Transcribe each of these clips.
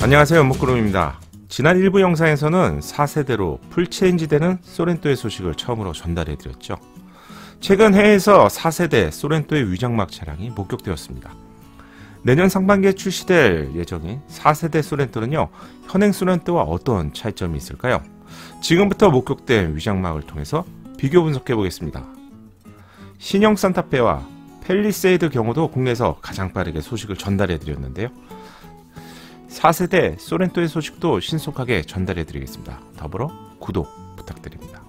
안녕하세요, 연목구름입니다. 지난 일부 영상에서는 4세대로 풀체인지되는 소렌토의 소식을 처음으로 전달해드렸죠. 최근 해외에서 4세대 소렌토의 위장막 차량이 목격되었습니다. 내년 상반기에 출시될 예정인 4세대 소렌토는요, 현행 소렌토와 어떤 차이점이 있을까요? 지금부터 목격된 위장막을 통해서 비교 분석해보겠습니다. 신형 산타페와 팰리세이드 경우도 국내에서 가장 빠르게 소식을 전달해드렸는데요. 4세대 소렌토의 소식도 신속하게 전달해드리겠습니다. 더불어 구독 부탁드립니다.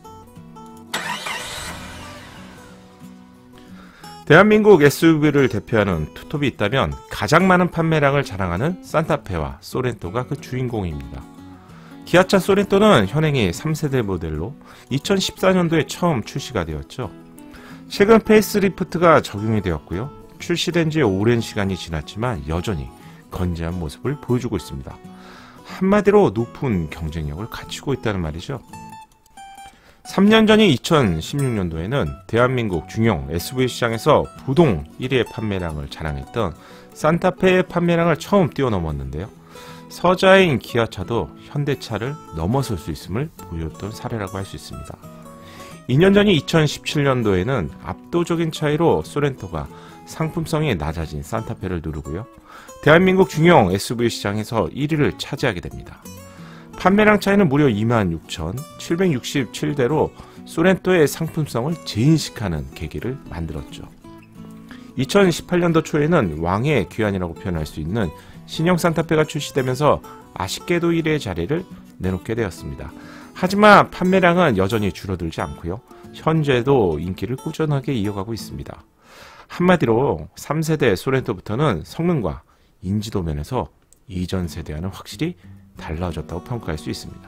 대한민국 SUV를 대표하는 투톱이 있다면 가장 많은 판매량을 자랑하는 산타페와 소렌토가 그 주인공입니다. 기아차 소렌토는 현행이 3세대 모델로 2014년도에 처음 출시가 되었죠. 최근 페이스리프트가 적용이 되었고요. 출시된 지 오랜 시간이 지났지만 여전히 건재한 모습을 보여주고 있습니다. 한마디로 높은 경쟁력을 갖추고 있다는 말이죠. 3년 전인 2016년도에는 대한민국 중형 SUV 시장에서 부동 1위의 판매량을 자랑했던 산타페의 판매량을 처음 뛰어넘었는데요. 서자인 기아차도 현대차를 넘어설 수 있음을 보여줬던 사례라고 할 수 있습니다. 2년 전인 2017년도에는 압도적인 차이로 소렌토가 상품성이 낮아진 산타페를 누르고요. 대한민국 중형 SUV 시장에서 1위를 차지하게 됩니다. 판매량 차이는 무려 26,767대로 소렌토의 상품성을 재인식하는 계기를 만들었죠. 2018년도 초에는 왕의 귀환이라고 표현할 수 있는 신형 산타페가 출시되면서 아쉽게도 1위의 자리를 내놓게 되었습니다. 하지만 판매량은 여전히 줄어들지 않고요. 현재도 인기를 꾸준하게 이어가고 있습니다. 한마디로 3세대 소렌토부터는 성능과 인지도 면에서 이전 세대와는 확실히 달라졌다고 평가할 수 있습니다.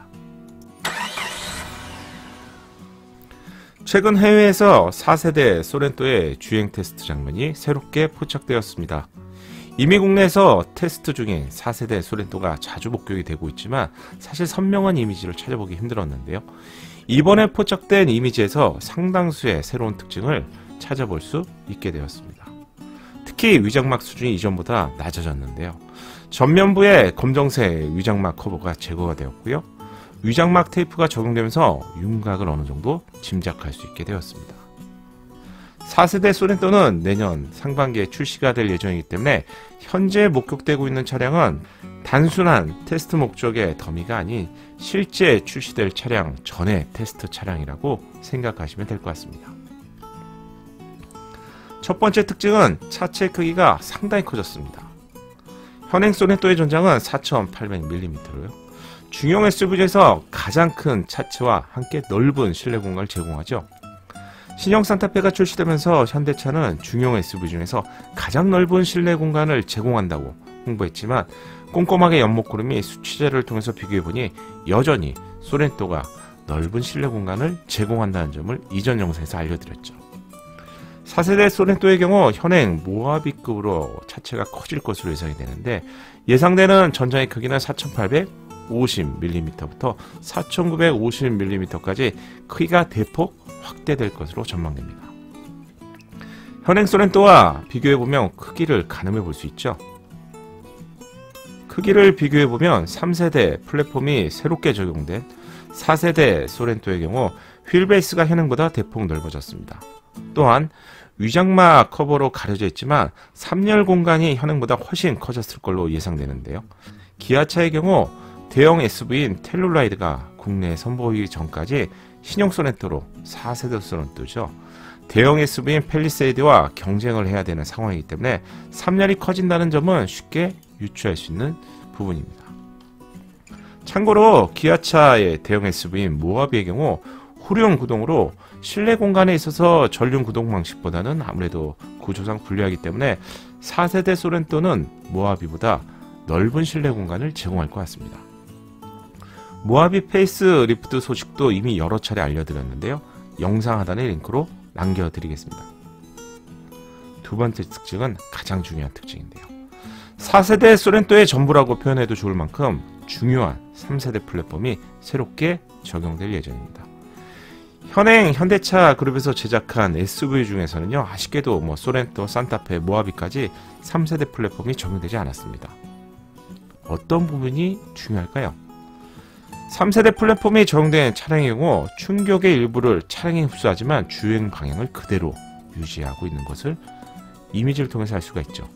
최근 해외에서 4세대 소렌토의 주행 테스트 장면이 새롭게 포착되었습니다. 이미 국내에서 테스트 중인 4세대 소렌토가 자주 목격이 되고 있지만 사실 선명한 이미지를 찾아보기 힘들었는데요. 이번에 포착된 이미지에서 상당수의 새로운 특징을 찾아볼 수 있게 되었습니다. 특히 위장막 수준이 이전보다 낮아졌는데요. 전면부의 검정색 위장막 커버가 제거가 되었고요. 위장막 테이프가 적용되면서 윤곽을 어느 정도 짐작할 수 있게 되었습니다. 4세대 소렌토는 내년 상반기에 출시가 될 예정이기 때문에 현재 목격되고 있는 차량은 단순한 테스트 목적의 더미가 아닌 실제 출시될 차량 전의 테스트 차량이라고 생각하시면 될 것 같습니다. 첫 번째 특징은 차체 크기가 상당히 커졌습니다. 현행 소렌토의 전장은 4,800mm로요. 중형 SUV 중에서 가장 큰 차체와 함께 넓은 실내 공간을 제공하죠. 신형 산타페가 출시되면서 현대차는 중형 SUV 중에서 가장 넓은 실내 공간을 제공한다고 홍보했지만 꼼꼼하게 연목구름이 수치자를 통해서 비교해보니 여전히 소렌토가 넓은 실내 공간을 제공한다는 점을 이전 영상에서 알려드렸죠. 4세대 소렌토의 경우 현행 모하비급으로 차체가 커질 것으로 예상이 되는데 예상되는 전장의 크기는 4,850mm부터 4,950mm까지 크기가 대폭 확대될 것으로 전망됩니다. 현행 소렌토와 비교해보면 크기를 가늠해 볼 수 있죠. 크기를 비교해보면 3세대 플랫폼이 새롭게 적용된 4세대 소렌토의 경우 휠베이스가 현행보다 대폭 넓어졌습니다. 또한 위장막 커버로 가려져 있지만 3열 공간이 현행보다 훨씬 커졌을 걸로 예상되는데요. 기아차의 경우 대형 SUV인 텔루라이드가 국내에 선보이기 전까지 신형 소렌토로 4세대 소렌토죠. 대형 SUV인 팰리세이드와 경쟁을 해야 되는 상황이기 때문에 3열이 커진다는 점은 쉽게 유추할 수 있는 부분입니다. 참고로 기아차의 대형 SUV인 모하비의 경우 후륜 구동으로 실내 공간에 있어서 전륜 구동 방식보다는 아무래도 구조상 불리하기 때문에 4세대 소렌토는 모하비보다 넓은 실내 공간을 제공할 것 같습니다. 모하비 페이스 리프트 소식도 이미 여러 차례 알려드렸는데요. 영상 하단의 링크로 남겨드리겠습니다. 두 번째 특징은 가장 중요한 특징인데요. 4세대 소렌토의 전부라고 표현해도 좋을 만큼 중요한 3세대 플랫폼이 새롭게 적용될 예정입니다. 현행 현대차 그룹에서 제작한 SUV 중에서는요, 아쉽게도 소렌토, 산타페, 모하비까지 3세대 플랫폼이 적용되지 않았습니다. 어떤 부분이 중요할까요? 3세대 플랫폼이 적용된 차량의 경우 충격의 일부를 차량이 흡수하지만 주행 방향을 그대로 유지하고 있는 것을 이미지를 통해서 알 수가 있죠.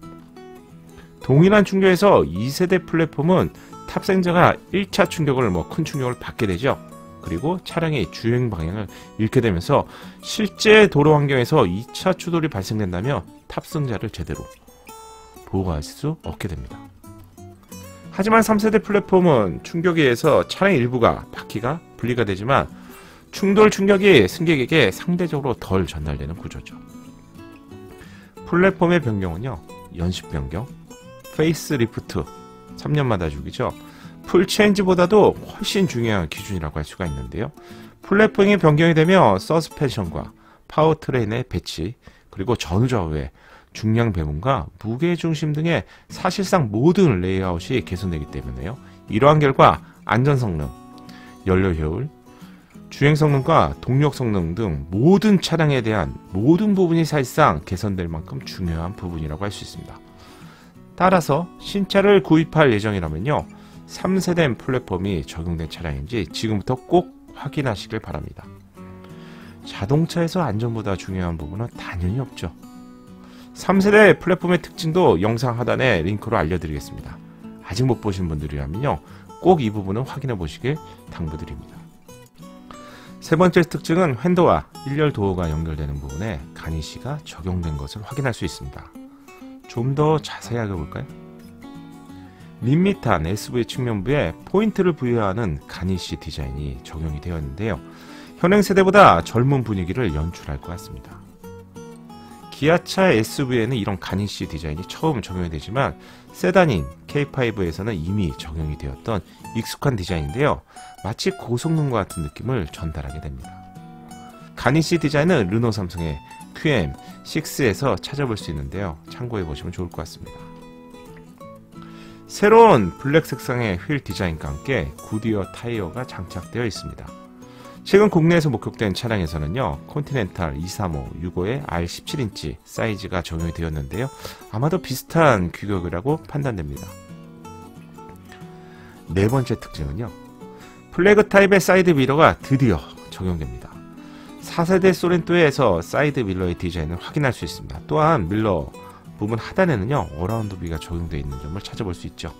동일한 충격에서 2세대 플랫폼은 탑승자가 1차 충격을 큰 충격을 받게 되죠. 그리고 차량의 주행 방향을 잃게 되면서 실제 도로 환경에서 2차 추돌이 발생된다면 탑승자를 제대로 보호할 수 없게 됩니다. 하지만 3세대 플랫폼은 충격에 의해서 차량의 일부가 바퀴가 분리가 되지만 충돌 충격이 승객에게 상대적으로 덜 전달되는 구조죠. 플랫폼의 변경은요, 연식 변경, 페이스 리프트, 3년마다 주기죠. 풀 체인지보다도 훨씬 중요한 기준이라고 할 수가 있는데요. 플랫폼이 변경이 되면 서스펜션과 파워트레인의 배치, 그리고 전후좌우의 중량 배분과 무게 중심 등의 사실상 모든 레이아웃이 개선되기 때문에요. 이러한 결과 안전 성능, 연료 효율, 주행 성능과 동력 성능 등 모든 차량에 대한 모든 부분이 사실상 개선될 만큼 중요한 부분이라고 할 수 있습니다. 따라서 신차를 구입할 예정이라면요, 3세대 플랫폼이 적용된 차량인지 지금부터 꼭 확인하시길 바랍니다. 자동차에서 안전보다 중요한 부분은 당연히 없죠. 3세대 플랫폼의 특징도 영상 하단에 링크로 알려드리겠습니다. 아직 못 보신 분들이라면요, 꼭 이 부분은 확인해 보시길 당부드립니다. 세 번째 특징은 핸드와 1열 도어가 연결되는 부분에 가니쉬가 적용된 것을 확인할 수 있습니다. 좀 더 자세하게 볼까요? 밋밋한 SUV 측면부에 포인트를 부여하는 가니쉬 디자인이 적용이 되어 있는데요. 현행 세대보다 젊은 분위기를 연출할 것 같습니다. 기아차 SUV에는 이런 가니쉬 디자인이 처음 적용이 되지만 세단인 K5에서는 이미 적용이 되었던 익숙한 디자인인데요. 마치 고성능과 같은 느낌을 전달하게 됩니다. 가니쉬 디자인은 르노 삼성의 QM6에서 찾아볼 수 있는데요. 참고해 보시면 좋을 것 같습니다. 새로운 블랙 색상의 휠 디자인과 함께 굿이어 타이어가 장착되어 있습니다. 최근 국내에서 목격된 차량에서는요, 컨티넨탈 235, 65의 R17인치 사이즈가 적용이 되었는데요. 아마도 비슷한 규격이라고 판단됩니다. 네 번째 특징은요, 플래그 타입의 사이드 미러가 드디어 적용됩니다. 4세대 소렌토에서 사이드 밀러의 디자인을 확인할 수 있습니다. 또한 밀러 부분 하단에는요, 어라운드 뷰가 적용되어 있는 점을 찾아볼 수 있죠.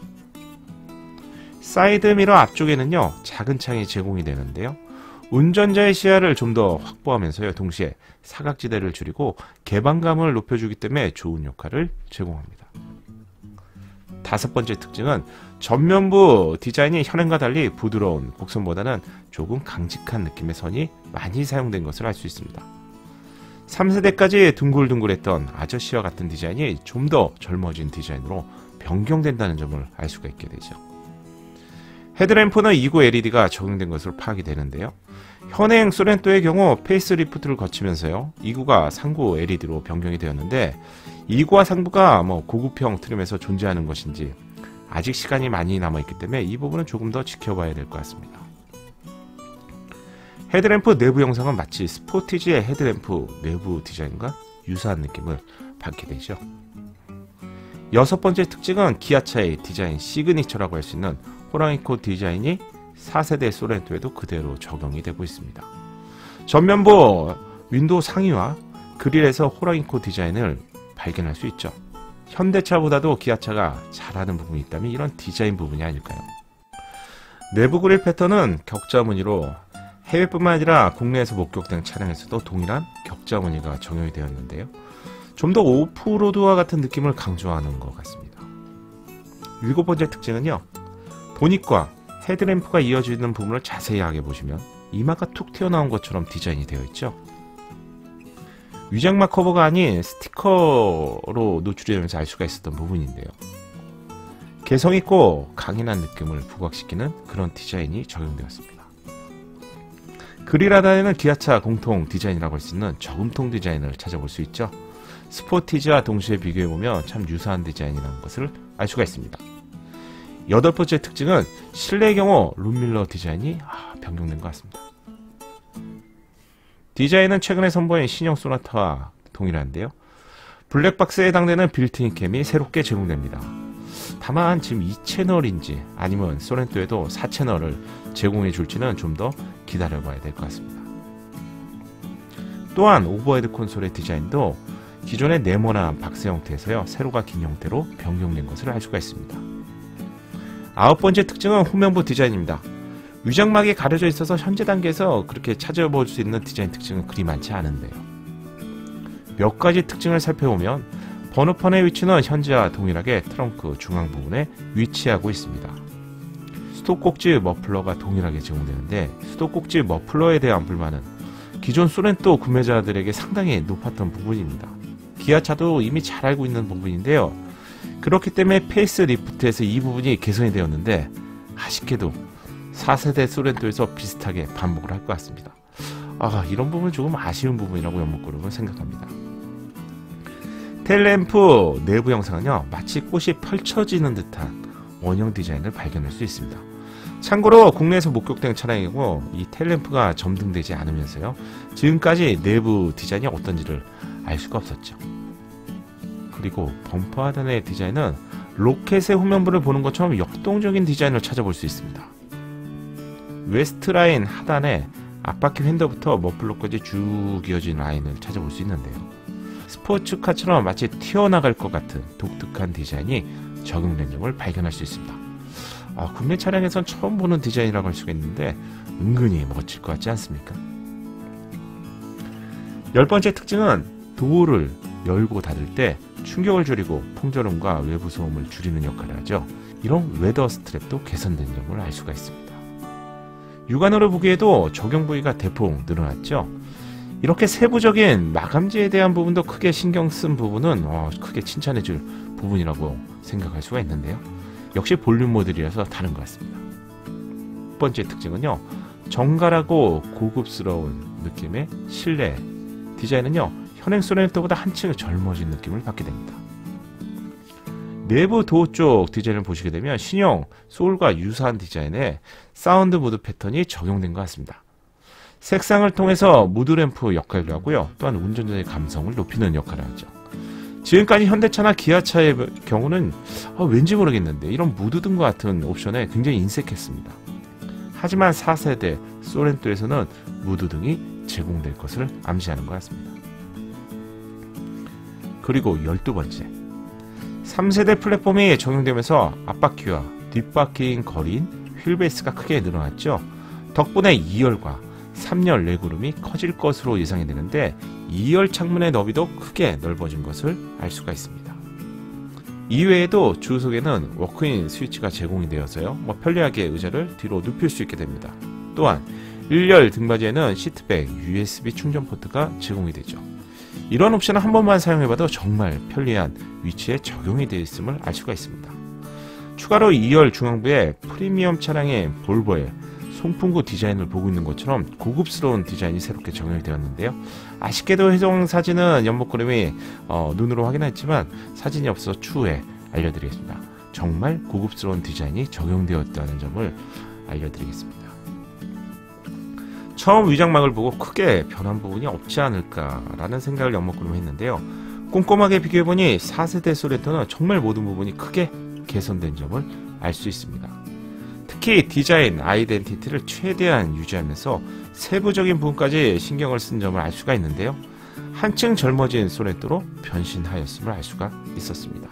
사이드 미러 앞쪽에는요, 작은 창이 제공이 되는데요. 운전자의 시야를 좀 더 확보하면서요, 동시에 사각지대를 줄이고 개방감을 높여주기 때문에 좋은 역할을 제공합니다. 다섯 번째 특징은 전면부 디자인이 현행과 달리 부드러운 곡선보다는 조금 강직한 느낌의 선이 많이 사용된 것을 알 수 있습니다. 3세대까지 둥글둥글했던 아저씨와 같은 디자인이 좀 더 젊어진 디자인으로 변경된다는 점을 알 수가 있게 되죠. 헤드램프는 2구 LED가 적용된 것으로 파악이 되는데요. 현행 소렌토의 경우 페이스리프트를 거치면서요, 2구가 3구 LED로 변경이 되었는데 2구와 3구가 고급형 트림에서 존재하는 것인지 아직 시간이 많이 남아있기 때문에 이 부분은 조금 더 지켜봐야 될 것 같습니다. 헤드램프 내부 영상은 마치 스포티지의 헤드램프 내부 디자인과 유사한 느낌을 받게 되죠. 여섯 번째 특징은 기아차의 디자인 시그니처라고 할 수 있는 호랑이코 디자인이 4세대 소렌토에도 그대로 적용이 되고 있습니다. 전면부 윈도우 상위와 그릴에서 호랑이코 디자인을 발견할 수 있죠. 현대차보다도 기아차가 잘하는 부분이 있다면 이런 디자인 부분이 아닐까요? 내부 그릴 패턴은 격자 무늬로 해외뿐만 아니라 국내에서 목격된 차량에서도 동일한 격자 무늬가 적용이 되었는데요. 좀 더 오프로드와 같은 느낌을 강조하는 것 같습니다. 일곱 번째 특징은요, 보닛과 헤드램프가 이어지는 부분을 자세하게 보시면 이마가 툭 튀어나온 것처럼 디자인이 되어 있죠. 위장막 커버가 아닌 스티커로 노출이 되면서 알 수가 있었던 부분인데요. 개성있고 강인한 느낌을 부각시키는 그런 디자인이 적용되었습니다. 그릴 하단에는 기아차 공통 디자인이라고 할 수 있는 저금통 디자인을 찾아볼 수 있죠. 스포티지와 동시에 비교해보면 참 유사한 디자인이라는 것을 알 수가 있습니다. 여덟 번째 특징은 실내의 경우 룸밀러 디자인이 변경된 것 같습니다. 디자인은 최근에 선보인 신형 소나타와 동일한데요. 블랙박스에 해당되는 빌트인 캠이 새롭게 제공됩니다. 다만 지금 2채널인지 아니면 소렌토에도 4채널을 제공해 줄지는 좀 더 기다려봐야 될 것 같습니다. 또한 오버헤드 콘솔의 디자인도 기존의 네모난 박스 형태에서요, 세로가 긴 형태로 변경된 것을 알 수가 있습니다. 9번째 특징은 후면부 디자인입니다. 위장막이 가려져 있어서 현재 단계에서 그렇게 찾아볼 수 있는 디자인 특징은 그리 많지 않은데요. 몇 가지 특징을 살펴보면 번호판의 위치는 현재와 동일하게 트렁크 중앙 부분에 위치하고 있습니다. 수도꼭지 머플러가 동일하게 제공되는데, 수도꼭지 머플러에 대한 불만은 기존 소렌토 구매자들에게 상당히 높았던 부분입니다. 기아차도 이미 잘 알고 있는 부분인데요. 그렇기 때문에 페이스 리프트에서 이 부분이 개선이 되었는데, 아쉽게도 4세대 소렌토에서 비슷하게 반복을 할 것 같습니다. 이런 부분은 조금 아쉬운 부분이라고 연목그룹은 생각합니다. 테일램프 내부 영상은요, 마치 꽃이 펼쳐지는 듯한 원형 디자인을 발견할 수 있습니다. 참고로 국내에서 목격된 차량이고, 이 테일램프가 점등되지 않으면서요, 지금까지 내부 디자인이 어떤지를 알 수가 없었죠. 그리고 범퍼 하단의 디자인은 로켓의 후면부를 보는 것처럼 역동적인 디자인을 찾아볼 수 있습니다. 웨스트라인 하단에 앞바퀴 휀더부터 머플러까지 쭉 이어진 라인을 찾아볼 수 있는데요. 스포츠카처럼 마치 튀어나갈 것 같은 독특한 디자인이 적용된 점을 발견할 수 있습니다. 국내 차량에선 처음 보는 디자인이라고 할 수가 있는데 은근히 멋질 것 같지 않습니까? 10번째 특징은 도어를 열고 닫을 때 충격을 줄이고 풍절음과 외부 소음을 줄이는 역할을 하죠. 이런 웨더 스트랩도 개선된 점을 알 수가 있습니다. 육안으로 보기에도 적용 부위가 대폭 늘어났죠. 이렇게 세부적인 마감재에 대한 부분도 크게 신경 쓴 부분은 크게 칭찬해줄 부분이라고 생각할 수가 있는데요. 역시 볼륨 모델이라서 다른 것 같습니다. 첫 번째 특징은요, 정갈하고 고급스러운 느낌의 실내 디자인은요, 현행 소렌토보다 한층 젊어진 느낌을 받게 됩니다. 내부 도어 쪽 디자인을 보시게 되면 신형 소울과 유사한 디자인의 사운드 무드 패턴이 적용된 것 같습니다. 색상을 통해서 무드램프 역할도 하고요, 또한 운전자의 감성을 높이는 역할을 하죠. 지금까지 현대차나 기아차의 경우는 왠지 모르겠는데 이런 무드등과 같은 옵션에 굉장히 인색했습니다. 하지만 4세대 소렌토에서는 무드등이 제공될 것을 암시하는 것 같습니다. 그리고 12번째, 3세대 플랫폼이 적용되면서 앞바퀴와 뒷바퀴인 거리인 휠베이스가 크게 늘어났죠. 덕분에 2열과 3열 레그룸이 커질 것으로 예상이 되는데 2열 창문의 너비도 크게 넓어진 것을 알 수가 있습니다. 이외에도 주석에는 워크인 스위치가 제공이 되어서요, 편리하게 의자를 뒤로 눕힐 수 있게 됩니다. 또한 1열 등받이에는 시트백 USB 충전 포트가 제공이 되죠. 이런 옵션을 한 번만 사용해봐도 정말 편리한 위치에 적용이 되어 있음을 알 수가 있습니다. 추가로 2열 중앙부에 프리미엄 차량의 볼보의 송풍구 디자인을 보고 있는 것처럼 고급스러운 디자인이 새롭게 적용이 되었는데요. 아쉽게도 해당 사진은 연목그램이 눈으로 확인했지만 사진이 없어서 추후에 알려드리겠습니다. 정말 고급스러운 디자인이 적용되었다는 점을 알려드리겠습니다. 처음 위장막을 보고 크게 변한 부분이 없지 않을까라는 생각을 연목그램에 했는데요. 꼼꼼하게 비교해보니 4세대 소렌토는 정말 모든 부분이 크게 개선된 점을 알 수 있습니다. 특히 디자인 아이덴티티를 최대한 유지하면서 세부적인 부분까지 신경을 쓴 점을 알 수가 있는데요. 한층 젊어진 소렌토로 변신하였음을 알 수가 있었습니다.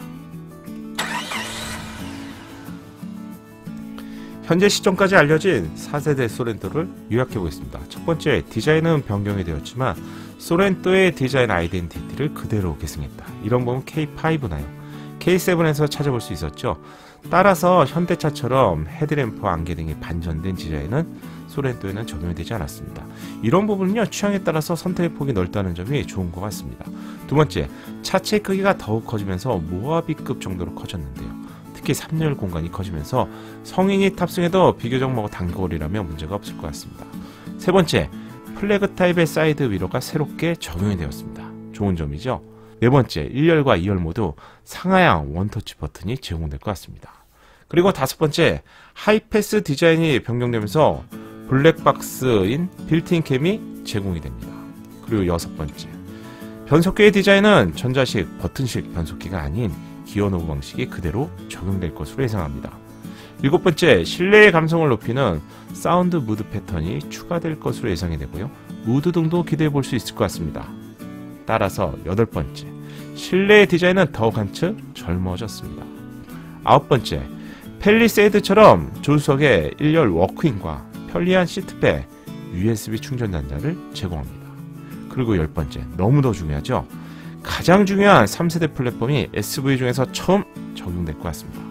현재 시점까지 알려진 4세대 소렌토를 요약해보겠습니다. 첫 번째, 디자인은 변경이 되었지만 소렌토의 디자인 아이덴티티를 그대로 계승했다. 이런 부분 K5나요, K7에서 찾아볼 수 있었죠. 따라서 현대차처럼 헤드램프 안개 등이 반전된 디자인은 소렌토에는 적용이 되지 않았습니다. 이런 부분은요, 취향에 따라서 선택의 폭이 넓다는 점이 좋은 것 같습니다. 두 번째, 차체 크기가 더욱 커지면서 모하비급 정도로 커졌는데요. 특히 3열 공간이 커지면서 성인이 탑승해도 비교적 단거리라면 문제가 없을 것 같습니다. 세 번째, 플래그 타입의 사이드 위로가 새롭게 적용이 되었습니다. 좋은 점이죠. 네 번째, 1열과 2열 모두 상하향 원터치 버튼이 제공될 것 같습니다. 그리고 다섯 번째, 하이패스 디자인이 변경되면서 블랙박스인 빌트인 캠이 제공이 됩니다. 그리고 여섯 번째, 변속기의 디자인은 전자식 버튼식 변속기가 아닌 기어 노브 방식이 그대로 적용될 것으로 예상합니다. 7번째, 실내의 감성을 높이는 사운드 무드 패턴이 추가될 것으로 예상이 되고요. 무드 등도 기대해 볼 수 있을 것 같습니다. 따라서 8번째, 실내의 디자인은 더욱 한층 젊어졌습니다. 9번째, 펠리세이드처럼 조수석에 1열 워크인과 편리한 시트백, USB 충전 단자를 제공합니다. 그리고 10번째, 너무도 중요하죠. 가장 중요한 3세대 플랫폼이 SV 중에서 처음 적용될 것 같습니다.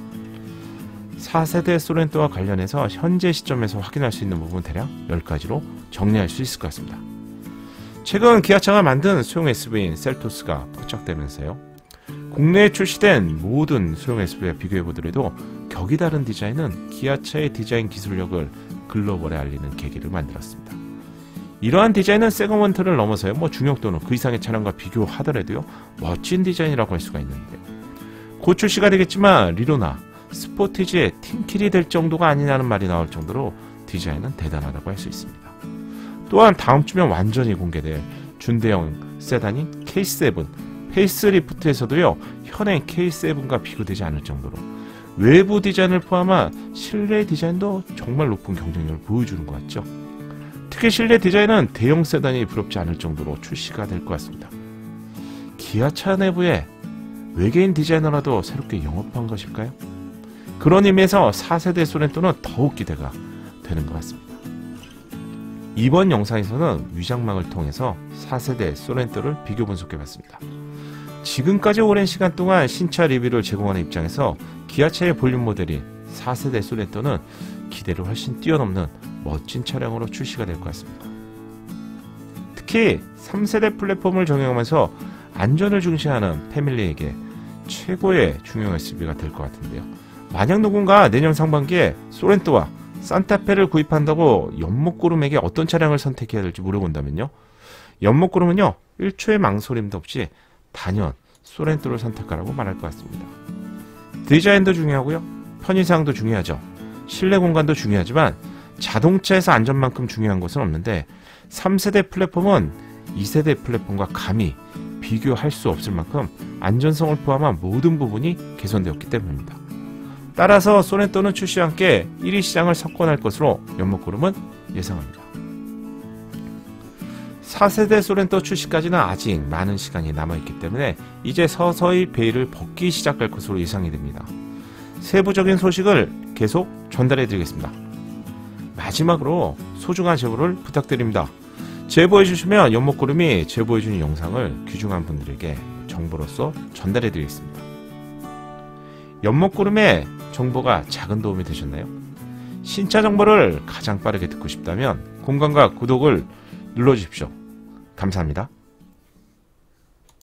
4세대 소렌토와 관련해서 현재 시점에서 확인할 수 있는 부분 대략 10가지로 정리할 수 있을 것 같습니다. 최근 기아차가 만든 소형 SUV인 셀토스가 포착되면서요. 국내에 출시된 모든 소형 SUV와 비교해보더라도 격이 다른 디자인은 기아차의 디자인 기술력을 글로벌에 알리는 계기를 만들었습니다. 이러한 디자인은 세그먼트를 넘어서요. 중형도는 그 이상의 차량과 비교하더라도요. 멋진 디자인이라고 할 수가 있는데, 곧 출시가 되겠지만 리로나 스포티지의 팀킬이 될 정도가 아니냐는 말이 나올 정도로 디자인은 대단하다고 할 수 있습니다. 또한 다음 주면 완전히 공개될 준대형 세단인 K7 페이스리프트에서도요, 현행 K7과 비교되지 않을 정도로 외부 디자인을 포함한 실내 디자인도 정말 높은 경쟁력을 보여주는 것 같죠. 특히 실내 디자인은 대형 세단이 부럽지 않을 정도로 출시가 될 것 같습니다. 기아차 내부에 외계인 디자이너라도 새롭게 영업한 것일까요? 그런 의미에서 4세대 소렌토는 더욱 기대가 되는 것 같습니다. 이번 영상에서는 위장막을 통해서 4세대 소렌토를 비교 분석해봤습니다. 지금까지 오랜 시간 동안 신차 리뷰를 제공하는 입장에서 기아차의 볼륨 모델인 4세대 소렌토는 기대를 훨씬 뛰어넘는 멋진 차량으로 출시가 될 것 같습니다. 특히 3세대 플랫폼을 적용하면서 안전을 중시하는 패밀리에게 최고의 중형 SUV가 될 것 같은데요. 만약 누군가 내년 상반기에 소렌토와 산타페를 구입한다고 연목구름에게 어떤 차량을 선택해야 될지 물어본다면요. 연목구름은요, 1초의 망설임도 없이 단연 소렌토를 선택하라고 말할 것 같습니다. 디자인도 중요하고요. 편의사항도 중요하죠. 실내 공간도 중요하지만 자동차에서 안전만큼 중요한 것은 없는데 3세대 플랫폼은 2세대 플랫폼과 감히 비교할 수 없을 만큼 안전성을 포함한 모든 부분이 개선되었기 때문입니다. 따라서 소렌토는 출시와 함께 1위 시장을 석권할 것으로 연목구름은 예상합니다. 4세대 소렌토 출시까지는 아직 많은 시간이 남아있기 때문에 이제 서서히 베일을 벗기 시작할 것으로 예상이 됩니다. 세부적인 소식을 계속 전달해 드리겠습니다. 마지막으로 소중한 제보를 부탁드립니다. 제보해 주시면 연목구름이 제보해 주는 영상을 귀중한 분들에게 정보로서 전달해 드리겠습니다. 연목구름의 정보가 작은 도움이 되셨나요? 신차 정보를 가장 빠르게 듣고 싶다면 공감과 구독을 눌러주십시오. 감사합니다.